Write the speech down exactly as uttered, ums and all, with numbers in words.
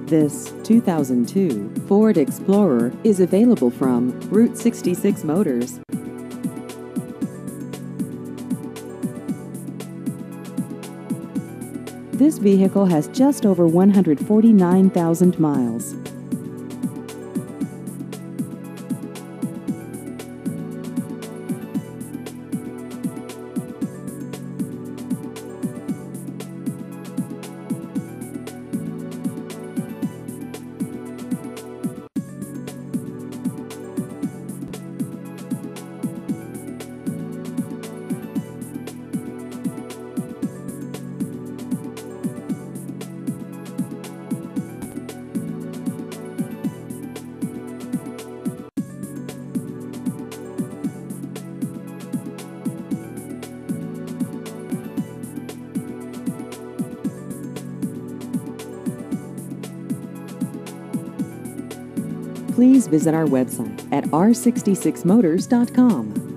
This two thousand two Ford Explorer is available from Route sixty-six Motors. This vehicle has just over one hundred forty-nine thousand miles. Please visit our website at r sixty-six motors dot com.